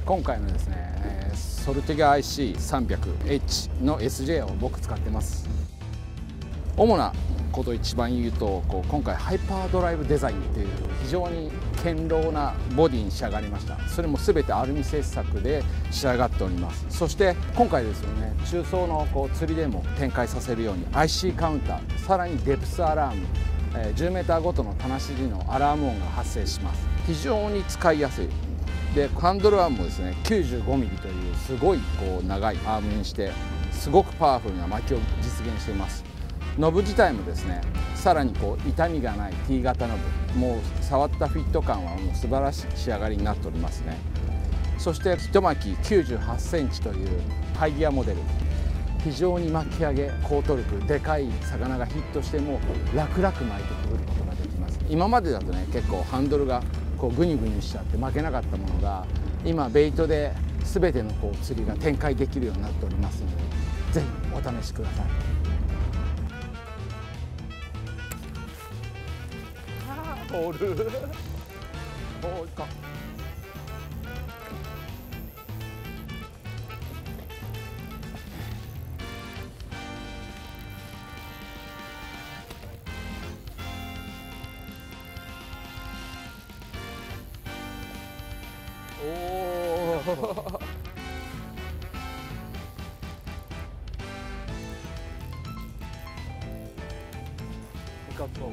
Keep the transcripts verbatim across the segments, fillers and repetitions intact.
今回のですね、えー、ソルティガ アイシーさんびゃくエイチ の エスジェー を僕使ってます。主なことを一番言うと、こう今回ハイパードライブデザインっていう非常に堅牢なボディに仕上がりました。それも全てアルミ製作で仕上がっております。そして今回ですよね、中層のこう釣りでも展開させるように アイシー カウンター、さらにデプスアラーム、えー、じゅうメーターごとの棚指示のアラーム音が発生します。非常に使いやすい。でハンドルアームもですね きゅうじゅうごミリ というすごいこう長いアームにしてすごくパワフルな巻きを実現しています。ノブ自体もですね、さらにこう痛みがない ティー 型ノブ、もう触ったフィット感はもう素晴らしい仕上がりになっておりますね。そして一巻ききゅうじゅうはちセンチというハイギアモデル、非常に巻き上げ高トルク、でかい魚がヒットしても楽々巻いてくることができます。今までだとね、結構ハンドルがこうグニグニしちゃって巻けなかったものが、今ベイトで全てのこう釣りが展開できるようになっておりますので、ぜひお試しください。ホールホールか。おお深そう。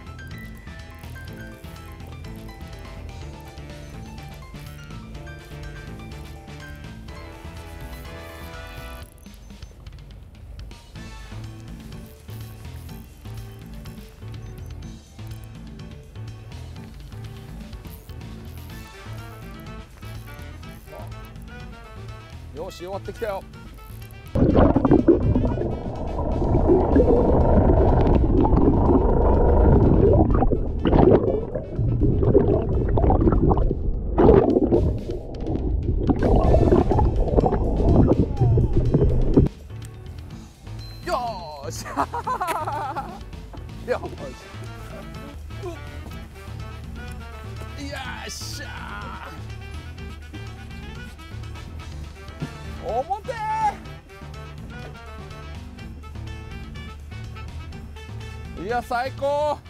よし、終わってきたよ。よーしよしよっしゃー、表ー、いや最高。